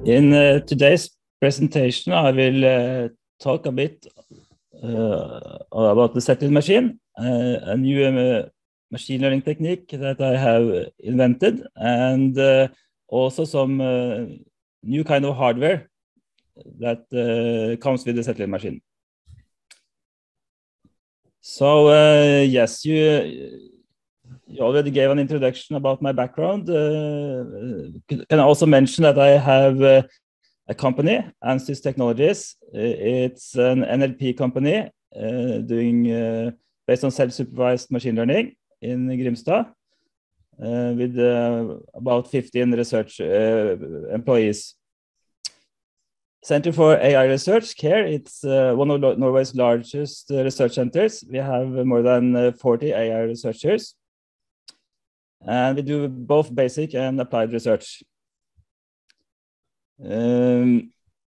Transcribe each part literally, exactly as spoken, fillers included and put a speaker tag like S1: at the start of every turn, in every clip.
S1: In uh, today's presentation, I will uh, talk a bit uh, about the Tsetlin machine, uh, a new uh, machine learning technique that I have invented, and uh, also some uh, new kind of hardware that uh, comes with the Tsetlin machine. So uh, yes, you, you already gave an introduction about my background. Uh, can I also mention that I have uh, a company, Ansys Technologies. It's an N L P company uh, doing uh, based on self-supervised machine learning in Grimstad uh, with uh, about fifteen research uh, employees. Center for A I Research, C A I R, it's uh, one of Norway's largest uh, research centers. We have more than uh, forty A I researchers. And we do both basic and applied research. Um,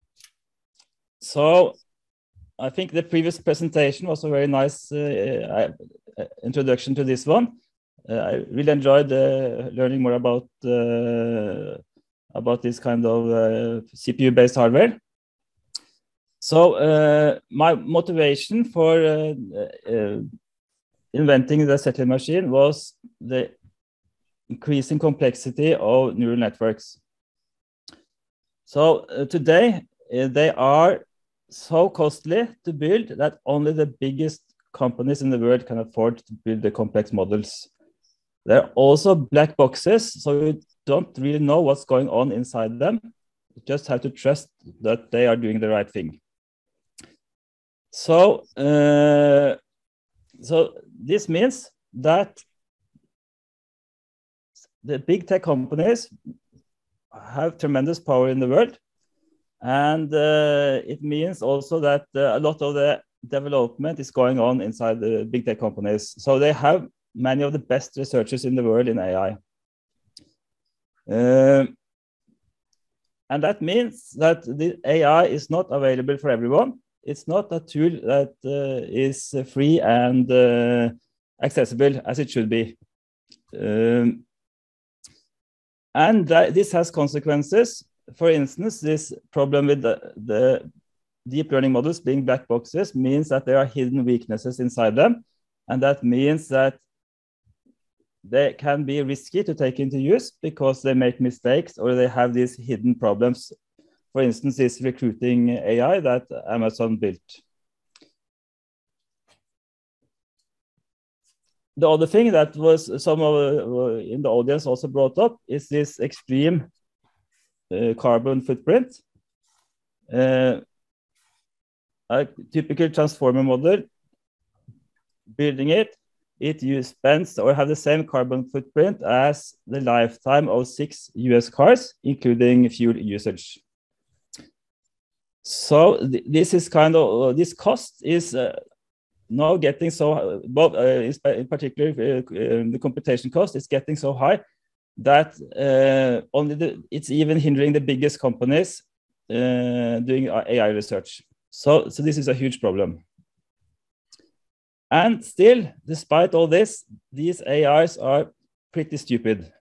S1: so I think the previous presentation was a very nice uh, introduction to this one. Uh, I really enjoyed uh, learning more about uh, about this kind of uh, C P U-based hardware. So uh, my motivation for uh, uh, inventing the Tsetlin machine was the increasing complexity of neural networks. So uh, today, uh, they are so costly to build that only the biggest companies in the world can afford to build the complex models. They're also black boxes, so you don't really know what's going on inside them. You just have to trust that they are doing the right thing. So, uh, so this means that the big tech companies have tremendous power in the world. And uh, it means also that uh, a lot of the development is going on inside the big tech companies. So they have many of the best researchers in the world in A I. Uh, and that means that the A I is not available for everyone. It's not a tool that uh, is free and uh, accessible as it should be. Um, And that, this has consequences. For instance, this problem with the, the deep learning models being black boxes means that there are hidden weaknesses inside them. And that means that they can be risky to take into use because they make mistakes or they have these hidden problems. For instance, this recruiting A I that Amazon built. The other thing that was some of uh, in the audience also brought up is this extreme uh, carbon footprint. Uh, a typical transformer model, building it, it use, spends or have the same carbon footprint as the lifetime of six U S cars, including fuel usage. So th this is kind of, uh, this cost is uh, now getting so, both uh, in particular, uh, the computation cost is getting so high that uh, only the, it's even hindering the biggest companies uh, doing A I research. So, so this is a huge problem. And still, despite all this, these A Is are pretty stupid.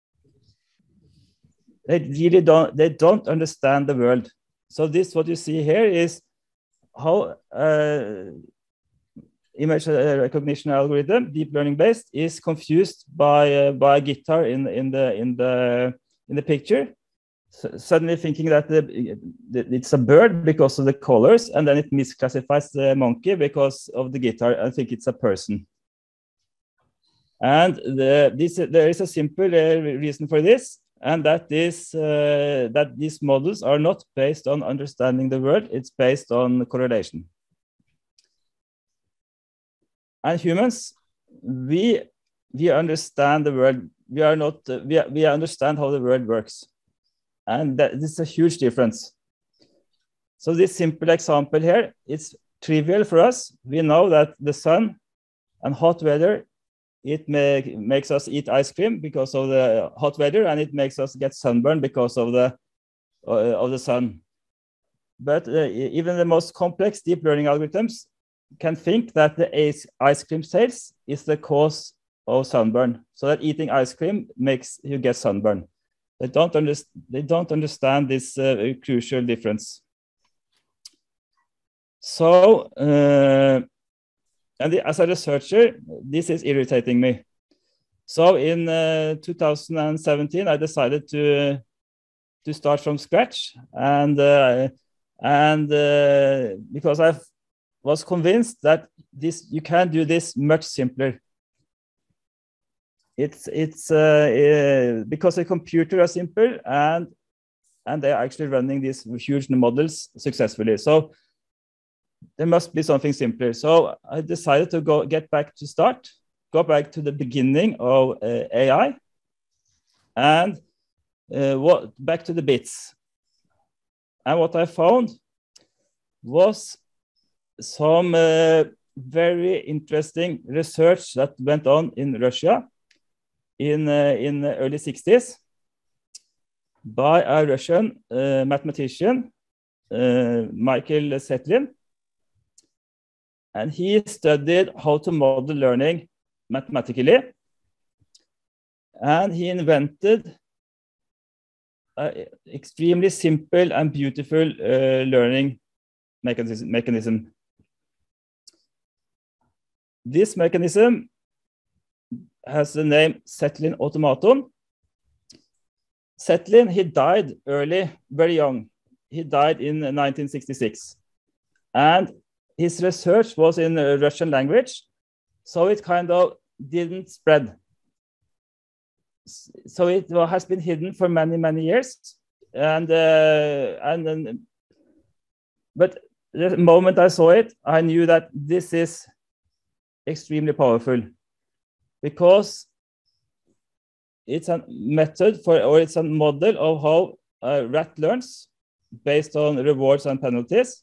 S1: They really don't, they don't understand the world. So this, what you see here is how uh, image recognition algorithm, deep learning based, is confused by uh, by a guitar in in the in the in the picture. So suddenly thinking that the, the, it's a bird because of the colors, and then it misclassifies the monkey because of the guitar. I think it's a person. And the, this there is a simple uh, reason for this, and that is uh, that these models are not based on understanding the world. It's based on correlation. And humans, we we understand the world. We are not. Uh, we we understand how the world works, and that this is a huge difference. So this simple example here, it's trivial for us. We know that the sun and hot weather, it make, makes us eat ice cream because of the hot weather, and it makes us get sunburn because of the uh, of the sun. But uh, even the most complex deep learning algorithms can think that the ice cream sales is the cause of sunburn, so that eating ice cream makes you get sunburn. They don't, under they don't understand this uh, crucial difference. So, uh, and the, as a researcher, this is irritating me. So in uh, two thousand seventeen, I decided to to start from scratch, and uh, and uh, because I was convinced that this you can do this much simpler. It's it's uh, uh, because the computer are simple, and and they are actually running these huge models successfully. So there must be something simpler. So I decided to go get back to start, go back to the beginning of uh, A I, and uh, what back to the bits. And what I found was some uh, very interesting research that went on in Russia in uh, in the early sixties by a Russian uh, mathematician, uh, Michael Tsetlin. And he studied how to model learning mathematically. And he invented an extremely simple and beautiful uh, learning mechanism, mechanism. This mechanism has the name Tsetlin automaton. Tsetlin, he died early, very young. He died in nineteen sixty-six. And his research was in uh, Russian language, so it kind of didn't spread. So it has been hidden for many, many years. And, uh, and then, but the moment I saw it, I knew that this is extremely powerful, because it's a method for, or it's a model of how a rat learns based on rewards and penalties.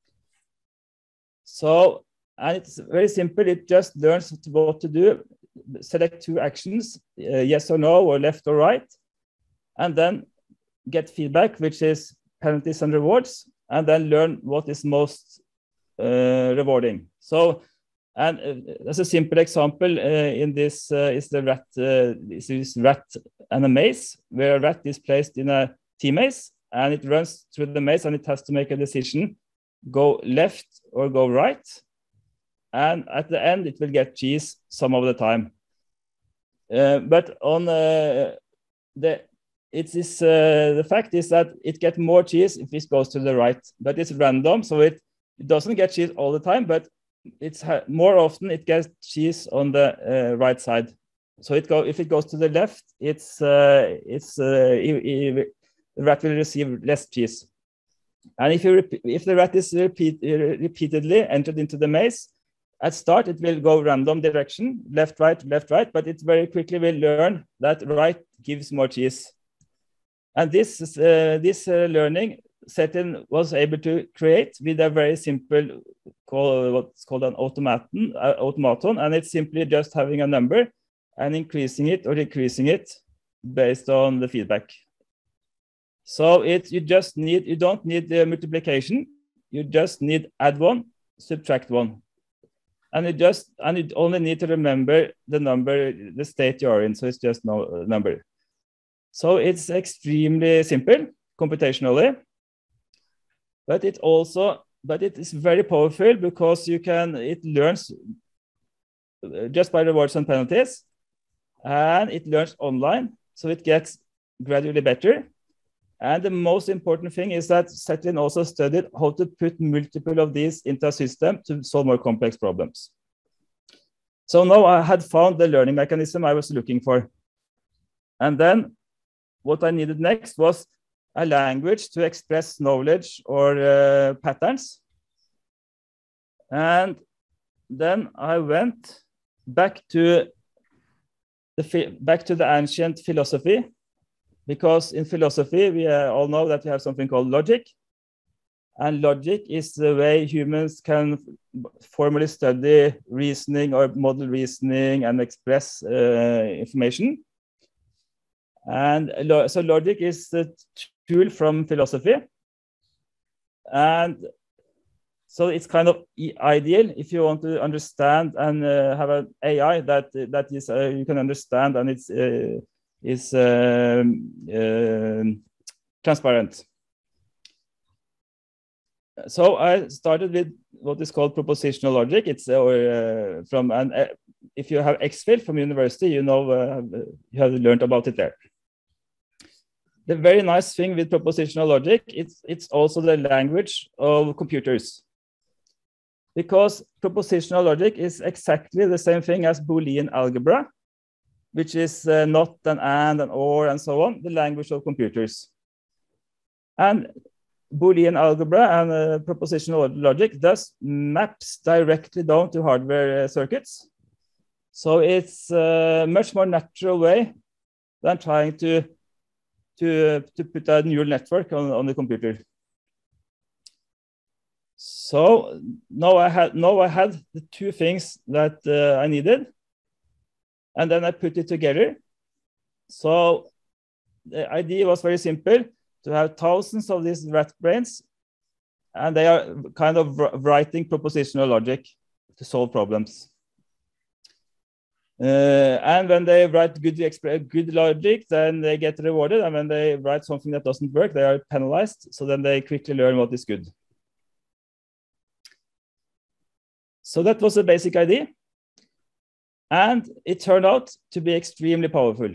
S1: So, and it's very simple. It just learns what to do, select two actions, uh, yes or no, or left or right, and then get feedback, which is penalties and rewards, and then learn what is most uh, rewarding. So, and uh, as a simple example, uh, in this uh, is the rat, uh, this is rat and a maze, where a rat is placed in a T maze, and it runs through the maze, and it has to make a decision, go left or go right. And at the end, it will get cheese some of the time. Uh, but on uh, the, it is, uh, the fact is that it gets more cheese if it goes to the right, but it's random. So it, it doesn't get cheese all the time, but it's more often it gets cheese on the uh, right side. So it go, if it goes to the left, it's, uh, it's, uh, the rat will receive less cheese. And if, you if the rat is repeat, repeatedly entered into the maze, at start it will go random direction, left, right, left, right, but it very quickly will learn that right gives more cheese. And this, uh, this uh, learning Tsetlin was able to create with a very simple, call, what's called an automaton, uh, automaton, and it's simply just having a number and increasing it or decreasing it based on the feedback. So it you just need, you don't need the multiplication, you just need add one, subtract one. And you just, and you only need to remember the number, the state you're in, so it's just no number. So it's extremely simple computationally, but it also, but it is very powerful because you can, it learns just by rewards and penalties, and it learns online, so it gets gradually better. And the most important thing is that Tsetlin also studied how to put multiple of these into a system to solve more complex problems. So now I had found the learning mechanism I was looking for. And then what I needed next was a language to express knowledge or uh, patterns. And then I went back to the, back to the ancient philosophy, because in philosophy, we uh, all know that we have something called logic. And logic is the way humans can formally study reasoning or model reasoning and express uh, information. And lo so logic is the tool from philosophy. And so it's kind of ideal if you want to understand and uh, have an A I that, that is, uh, you can understand, and it's, uh, is um, uh, transparent. So I started with what is called propositional logic. It's uh, uh, from an uh, if you have X-Field from university, you know uh, you have learned about it there. The very nice thing with propositional logic, it's it's also the language of computers, because propositional logic is exactly the same thing as Boolean algebra, which is uh, not an and, an or, and so on, the language of computers. And Boolean algebra and uh, propositional logic thus maps directly down to hardware uh, circuits. So it's a much more natural way than trying to, to, to put a neural network on, on the computer. So now I had, now I had the two things that uh, I needed, and then I put it together. So the idea was very simple, to have thousands of these rat brains, and they are kind of writing propositional logic to solve problems. Uh, and when they write good, good logic, then they get rewarded. And when they write something that doesn't work, they are penalized. So then they quickly learn what is good. So that was the basic idea. And it turned out to be extremely powerful.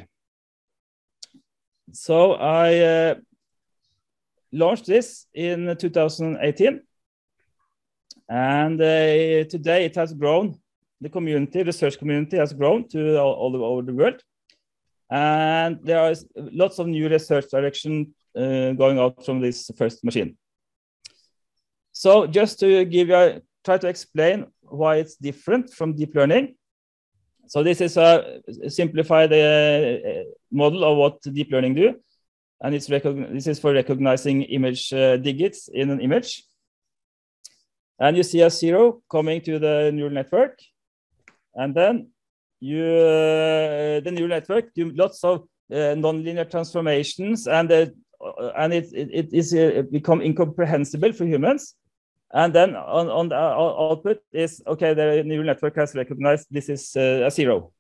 S1: So I uh, launched this in two thousand eighteen. And uh, today it has grown. The community, research community has grown to all, all over the world. And there are lots of new research direction uh, going out from this first machine. So just to give you a, try to explain why it's different from deep learning. So this is a simplified uh, model of what deep learning do. And it's this is for recognizing image uh, digits in an image. And you see a zero coming to the neural network. And then you, uh, the neural network do lots of uh, nonlinear transformations, and uh, and it it, it is uh, become incomprehensible for humans. And then on on the output is okay. The neural network has recognized this is uh, a zero.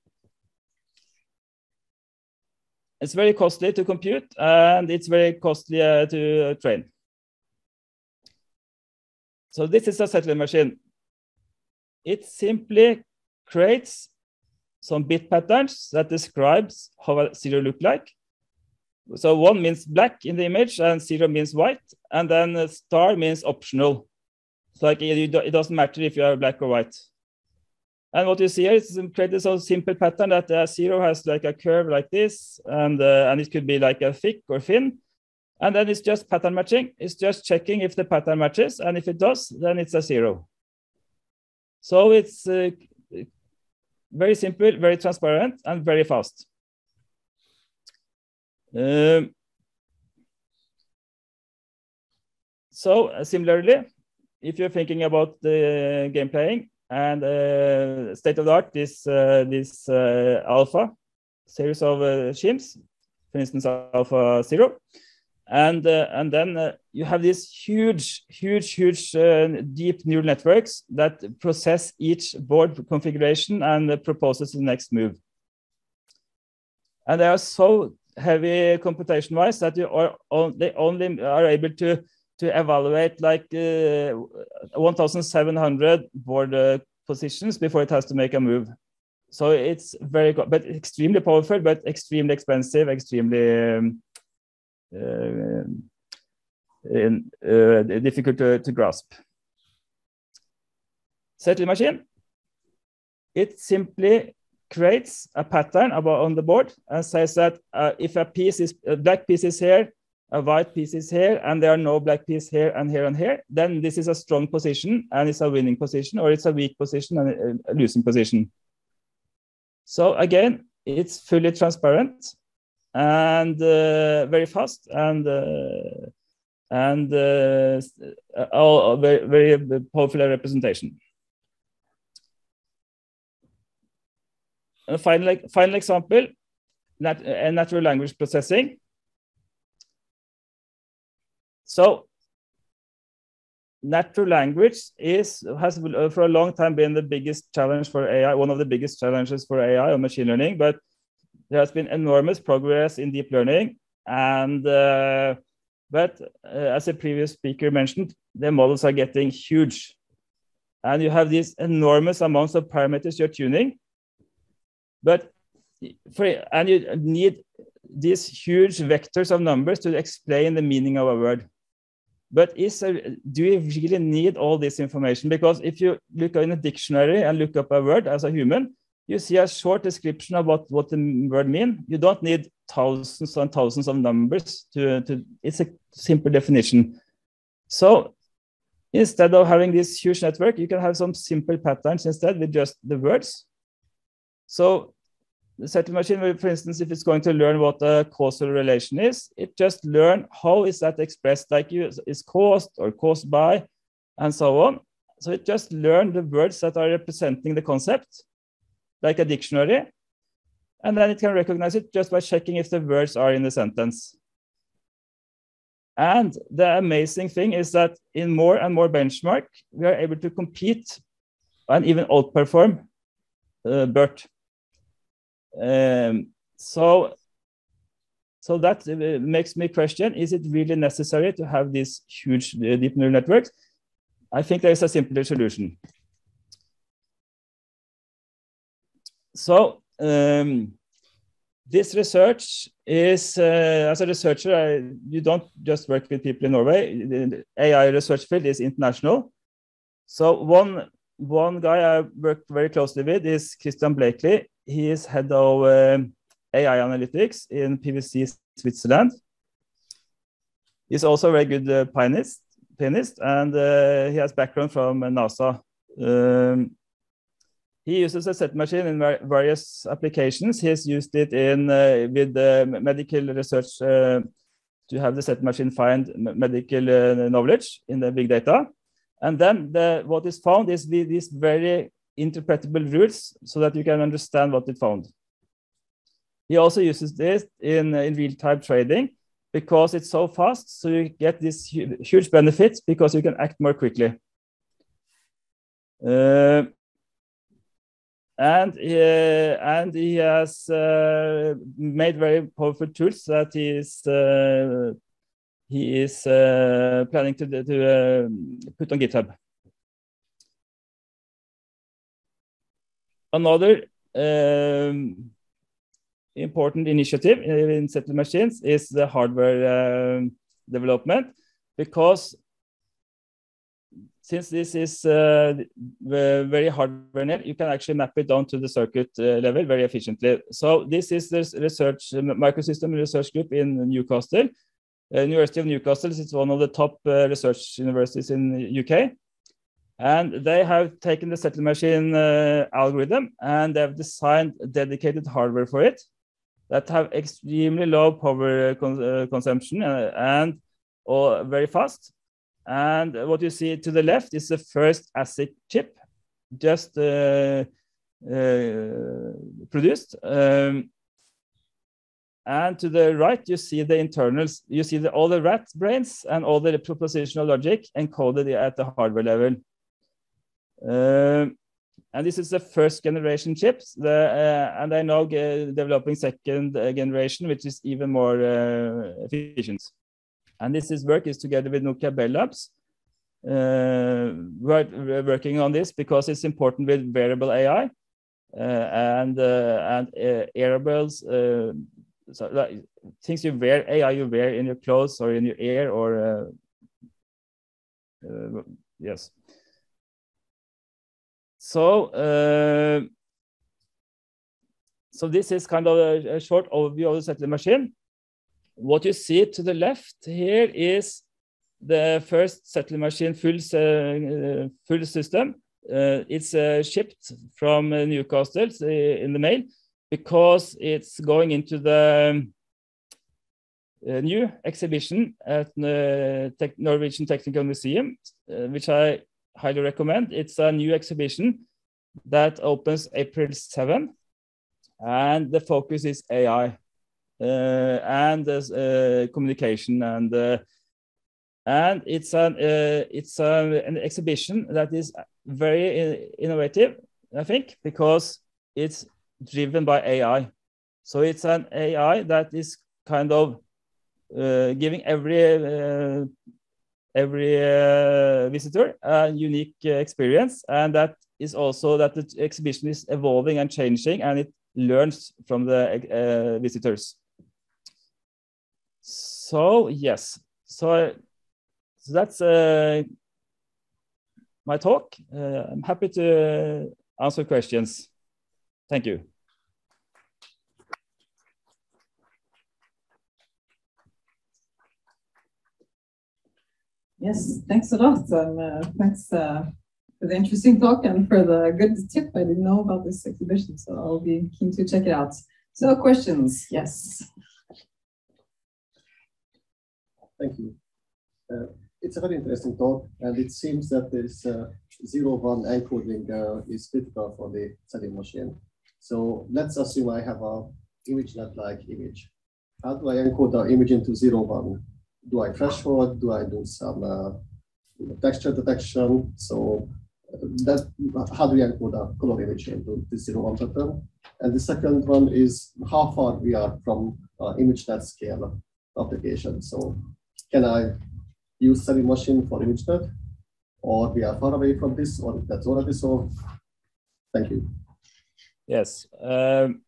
S1: It's very costly to compute, and it's very costly uh, to train. So this is a Tsetlin machine. It simply creates some bit patterns that describes how a zero look like. So one means black in the image, and zero means white, and then a star means optional. It's like it doesn't matter if you are black or white. And what you see here is created a simple pattern that a zero has like a curve like this, and uh, and it could be like a thick or thin. And then it's just pattern matching. It's just checking if the pattern matches, and if it does, then it's a zero. So it's uh, very simple, very transparent, and very fast. Um, so uh, similarly, if you're thinking about the game playing, and uh, state of the art, this uh, this uh, alpha series of uh, schemes, for instance, alpha zero, and uh, and then uh, you have these huge, huge, huge uh, deep neural networks that process each board configuration and uh, proposes the next move. And they are so heavy computation-wise that you are on, they only are able to to evaluate like uh, one thousand seven hundred board uh, positions before it has to make a move. So it's very, but extremely powerful, but extremely expensive, extremely um, uh, in, uh, difficult to, to grasp. Tsetlin machine, it simply creates a pattern about on the board and says that uh, if a piece is a black piece is here, a white piece is here, and there are no black piece here and here and here, then this is a strong position and it's a winning position, or it's a weak position and a losing position. So again, it's fully transparent and uh, very fast and uh, and uh, all very, very powerful representation. A final, final example, nat uh, natural language processing. So natural language is, has for a long time been the biggest challenge for A I, one of the biggest challenges for A I or machine learning, but there has been enormous progress in deep learning, and uh, but uh, as a previous speaker mentioned, the models are getting huge, and you have these enormous amounts of parameters you're tuning, but for, and you need these huge vectors of numbers to explain the meaning of a word. But is a, do you really need all this information? Because if you look in a dictionary and look up a word as a human, you see a short description of what, what the word means. You don't need thousands and thousands of numbers to, to, it's a simple definition. So instead of having this huge network, you can have some simple patterns instead with just the words. So the Tsetlin machine, for instance, if it's going to learn what a causal relation is, it just learn how is that expressed, like you is caused or caused by, and so on. So it just learn the words that are representing the concept, like a dictionary, and then it can recognize it just by checking if the words are in the sentence. And the amazing thing is that in more and more benchmark, we are able to compete and even outperform uh, BERT. Um, so, so that uh, makes me question, is it really necessary to have these huge uh, deep neural networks? I think there is a simpler solution. So um, this research is, uh, as a researcher, I, you don't just work with people in Norway. The A I research field is international. So one, one guy I worked very closely with is Christian Blakely. He is head of um, A I analytics in P V C Switzerland. He's also a very good uh, pianist, pianist, and uh, he has background from uh, NASA. Um, he uses a Tsetlin machine in various applications. He has used it in uh, with uh, medical research uh, to have the Tsetlin machine find medical uh, knowledge in the big data. And then the, what is found is the, these very interpretable rules so that you can understand what it found. He also uses this in, in real-time trading because it's so fast, so you get these huge benefits because you can act more quickly. Uh, and, uh, and he has uh, made very powerful tools that he is, uh, he is uh, planning to, to uh, put on GitHub. Another um, important initiative in Tsetlin machines is the hardware uh, development, because since this is uh, very hardware, you can actually map it down to the circuit uh, level very efficiently. So this is the research microsystem research group in Newcastle. Uh, University of Newcastle is one of the top uh, research universities in the U K. And they have taken the Tsetlin machine uh, algorithm and they have designed dedicated hardware for it that have extremely low power con uh, consumption uh, and or very fast. And what you see to the left is the first ASIC chip just uh, uh, produced. Um, and to the right, you see the internals. You see the, all the rat brains and all the propositional logic encoded at the hardware level. Um, and this is the first generation chips, the, uh, and I now developing second generation, which is even more uh, efficient. And this is work is together with Nokia Bell Labs. Uh, we're, we're working on this because it's important with wearable A I uh, and uh, and uh, wearables, uh, so like, things you wear, A I you wear in your clothes or in your ear or uh, uh, yes. So, uh, so this is kind of a, a short overview of the Tsetlin machine. What you see to the left here is the first Tsetlin machine full, uh, full system. Uh, it's uh, shipped from uh, Newcastle uh, in the mail because it's going into the uh, new exhibition at the Tech Norwegian Technical Museum, uh, which I highly recommend. It's a new exhibition that opens April seventh, and the focus is A I uh, and uh, communication, and uh, and it's an uh, it's a, an exhibition that is very innovative, I think, because it's driven by A I. So it's an A I that is kind of uh, giving every uh, every uh, visitor a unique uh, experience, and that is also that the exhibition is evolving and changing, and it learns from the uh, visitors. So yes, so, so that's uh, my talk. Uh, I'm happy to answer questions. Thank you.
S2: Yes, thanks a lot. Um, uh, thanks uh, for the interesting talk and for the good tip. I didn't know about this exhibition, so I'll be keen to check it out. So questions, yes.
S3: Thank you. Uh, it's a very interesting talk, and it seems that this uh, zero one encoding uh, is critical for the Tsetlin machine. So let's assume I have a ImageNet-like image. How do I encode the image into zero one? Do I threshold? Do I do some uh, texture detection? So uh, that how do we encode a color image into the zero one pattern? And the second one is how far we are from uh, ImageNet scale application. So can I use Tsetlin machine for ImageNet, or we are far away from this, or that's already solved? Thank you.
S1: Yes. Um,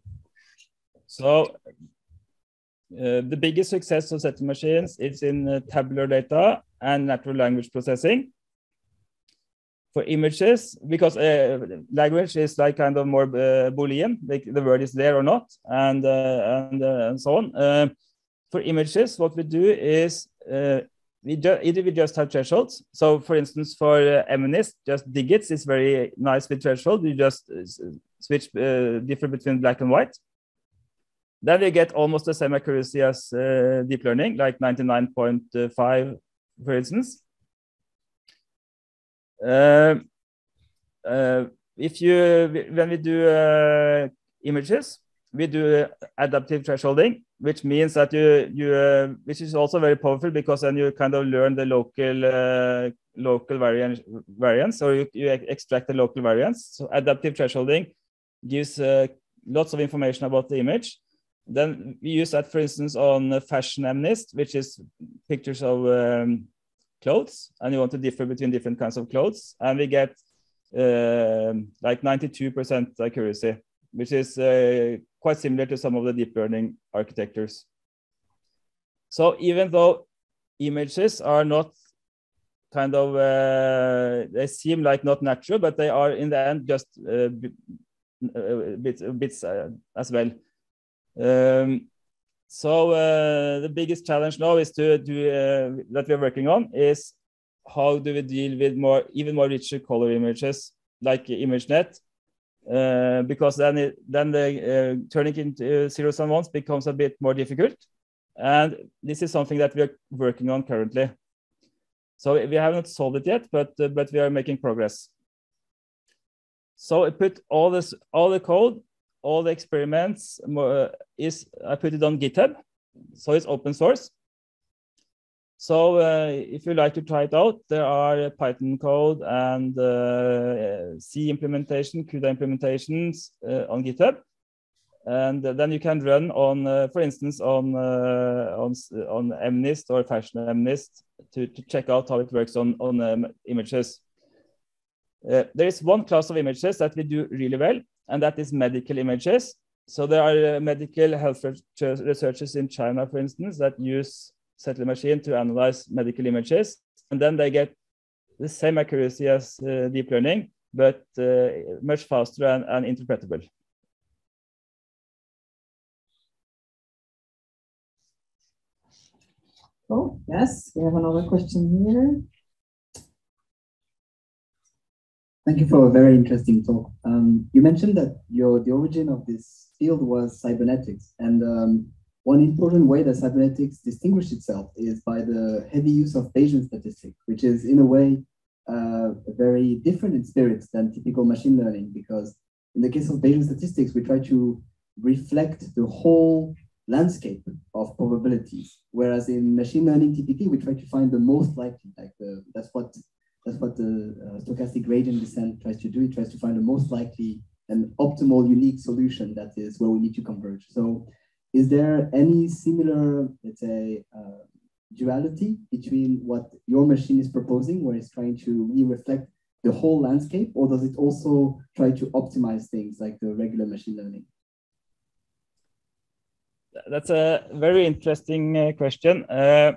S1: so uh, the biggest success of Tsetlin machines is in uh, tabular data and natural language processing. For images, because uh, language is like kind of more uh, Boolean, like the word is there or not, and uh, and uh, and so on. Uh, for images, what we do is uh, we just either we just have thresholds. So, for instance, for uh, MNIST, just digits is very nice with threshold. You just uh, switch uh, different between black and white. Then we get almost the same accuracy as uh, deep learning, like ninety-nine point five, for instance. Uh, uh, if you when we do uh, images, we do adaptive thresholding, which means that you you uh, which is also very powerful, because then you kind of learn the local uh, local variance variance, or you, you extract the local variance. So adaptive thresholding gives uh, lots of information about the image. Then we use that, for instance, on fashion MNIST, which is pictures of um, clothes, and you want to differ between different kinds of clothes, and we get uh, like ninety-two percent accuracy, which is uh, quite similar to some of the deep learning architectures. So even though images are not kind of, uh, they seem like not natural, but they are in the end just uh, bits, bits uh, as well. Um, so uh, the biggest challenge now is to do uh, that we're working on is how do we deal with more, even more richer color images like ImageNet, uh, because then it, then the uh, turning into uh, zeros and ones becomes a bit more difficult, and this is something that we are working on currently. So we have not solved it yet, but uh, but we are making progress. So I put all this, all the code, all the experiments uh, is I put it on GitHub, so it's open source. So uh, if you like to try it out, there are Python code and uh, C implementation, CUDA implementations uh, on GitHub, and then you can run on, uh, for instance, on uh, on on MNIST or fashion MNIST to to check out how it works on on um, images. Uh, there is one class of images that we do really well, and that is medical images. So there are uh, medical health researchers in China, for instance, that use Tsetlin machine to analyze medical images, and then they get the same accuracy as uh, deep learning, but uh, much faster and, and interpretable.
S2: Oh, yes, we have another question here.
S4: Thank you for a very interesting talk. Um, you mentioned that your the origin of this field was cybernetics, and um, one important way that cybernetics distinguished itself is by the heavy use of Bayesian statistics, which is in a way uh, very different in spirit than typical machine learning, because in the case of Bayesian statistics, we try to reflect the whole landscape of probabilities, whereas in machine learning, typically we try to find the most likely, like the, that's what That's what the uh, stochastic gradient descent tries to do. It tries to find the most likely an optimal, unique solution that is where we need to converge. So is there any similar, let's say, uh, duality between what your machine is proposing, where it's trying to really reflect the whole landscape, or does it also try to optimize things like the regular machine learning?
S1: That's a very interesting uh, question. Uh,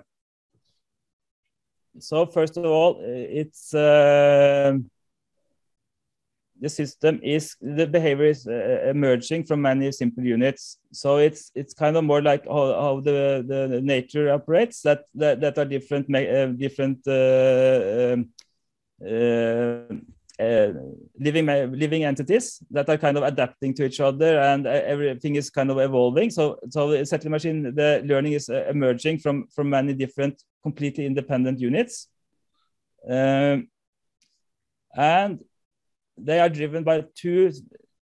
S1: so first of all, it's uh, the system is the behavior is uh, emerging from many simple units. So it's it's kind of more like how, how the, the the nature operates, that that, that are different uh, different uh, um, uh, uh, living living entities that are kind of adapting to each other, and uh, everything is kind of evolving. So so the Tsetlin machine, the learning is uh, emerging from from many different completely independent units, um, and they are driven by two,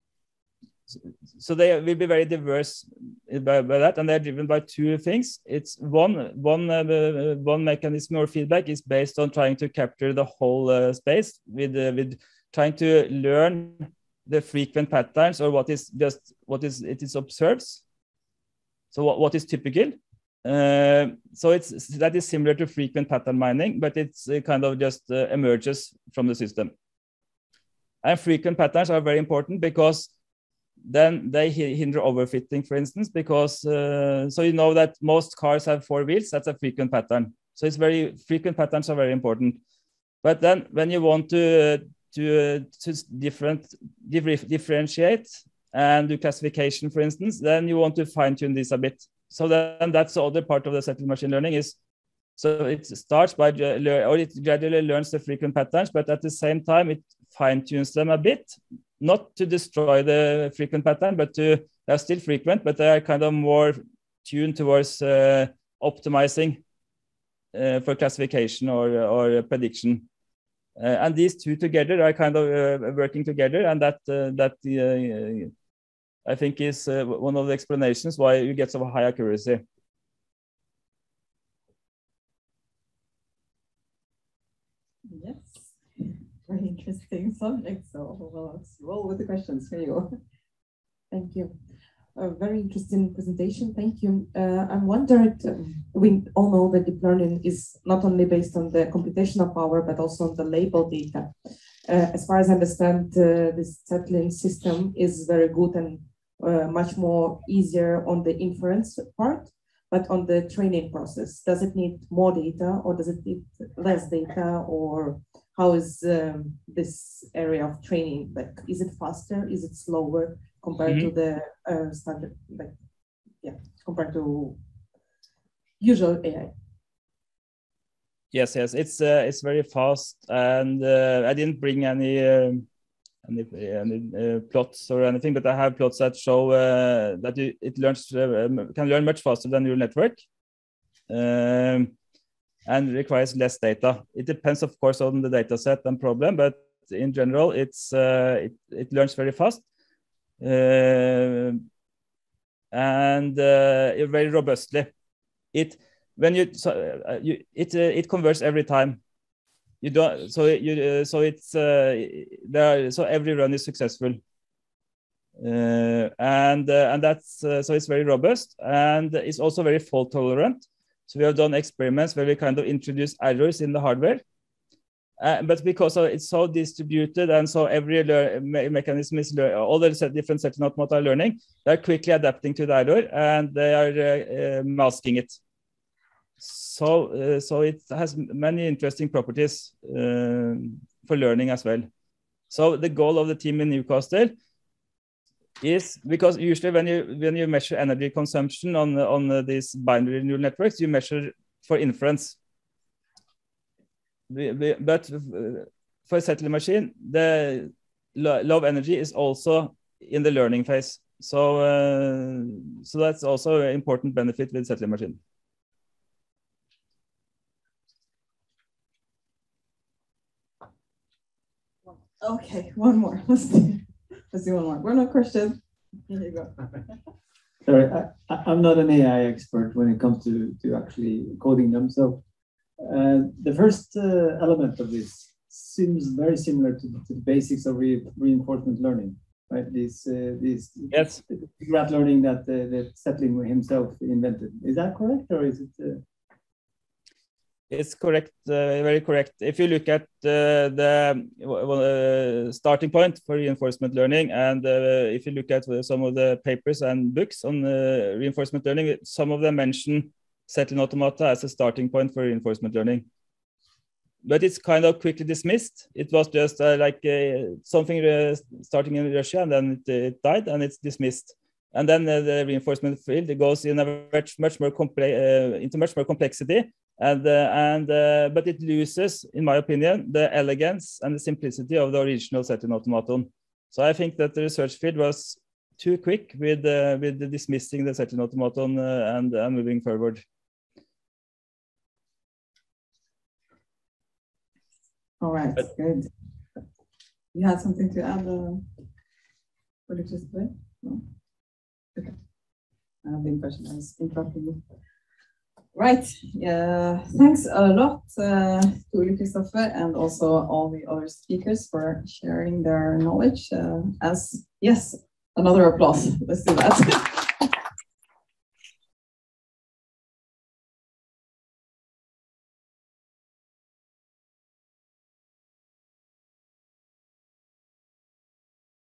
S1: so they will be very diverse by, by that, and they're driven by two things. It's one one uh, one mechanism or feedback is based on trying to capture the whole uh, space with uh, with trying to learn the frequent patterns, or what is just what is it is observes. So what, what is typical. Uh, so it's that is similar to frequent pattern mining, but it's uh, kind of just uh, emerges from the system. And frequent patterns are very important because then they hinder overfitting, for instance, because uh, so you know that most cars have four wheels. That's a frequent pattern. So it's very frequent patterns are very important. But then when you want to to, to different differentiate and do classification, for instance, then you want to fine tune this a bit. So then that's the other part of the Tsetlin machine learning is. So it starts by or it gradually learns the frequent patterns, but at the same time it fine tunes them a bit, not to destroy the frequent pattern, but to they're still frequent, but they are kind of more tuned towards uh, optimizing uh, for classification or or prediction. Uh, and these two together are kind of uh, working together, and that uh, that uh, I think is uh, one of the explanations why you get so high accuracy.
S2: Yes, very interesting subject. So well, let's roll with the questions. Here you go.
S5: Thank you. A very interesting presentation. Thank you. Uh, I wondered, um, we all know that deep learning is not only based on the computational power, but also on the label data. Uh, as far as I understand, uh, this Tsetlin system is very good and uh, much more easier on the inference part, but on the training process, does it need more data or does it need less data, or how is um, this area of training? Like, is it faster? Is it slower compared mm-hmm. to the uh, standard, like, yeah, compared to usual A I?
S1: Yes, yes, it's uh, it's very fast, and uh, I didn't bring any um, any, any uh, plots or anything, but I have plots that show uh, that you, it learns uh, can learn much faster than neural network, um, and requires less data. It depends, of course, on the data set and problem, but in general, it's uh, it, it learns very fast. Uh, and uh, very robustly. It when you so uh, you it uh, it converts every time. You don't so you uh, so it's uh, there are, so every run is successful. Uh, and uh, and that's uh, so it's very robust, and it's also very fault tolerant. So we have done experiments where we kind of introduce errors in the hardware. Uh, but because it's so distributed, and so every me mechanism is all the different Tsetlin automata are learning, they're quickly adapting to the error, and they are uh, uh, masking it. So, uh, so it has many interesting properties uh, for learning as well. So the goal of the team in Newcastle is, because usually when you when you measure energy consumption on on these binary neural networks, you measure for inference. But for a Tsetlin machine, the low energy is also in the learning phase. So, uh, so that's also an important benefit with Tsetlin machine.
S2: Okay, one more. Let's do, let's do one more. One more question. Here you go.
S6: Sorry, I, I'm not an A I expert when it comes to, to actually coding them. So uh, the first uh, element of this seems very similar to, to the basics of re reinforcement learning. right? These, uh, these
S1: Yes.
S6: graph learning that uh, that Tsetlin himself invented. Is that correct, or is it? Uh...
S1: It's correct, uh, very correct. If you look at uh, the uh, starting point for reinforcement learning, and uh, if you look at some of the papers and books on uh, reinforcement learning, some of them mention Tsetlin automata as a starting point for reinforcement learning. But it's kind of quickly dismissed. It was just uh, like uh, something uh, starting in Russia, and then it, it died, and it's dismissed. And then uh, the reinforcement field, it goes in a much, much more complex, uh, into much more complexity. And, uh, and uh, but it loses, in my opinion, the elegance and the simplicity of the original Tsetlin automaton. So I think that the research field was too quick with uh, with the dismissing the Tsetlin automaton uh, and, and moving forward.
S2: All right, but, good. You had something to add, uh, Ole-Christoffer? No? Okay. I have the impression I was interrupting you. Right. Uh, thanks a lot uh, to Ole-Christoffer and also all the other speakers for sharing their knowledge. Uh, as yes, another applause. Let's do that.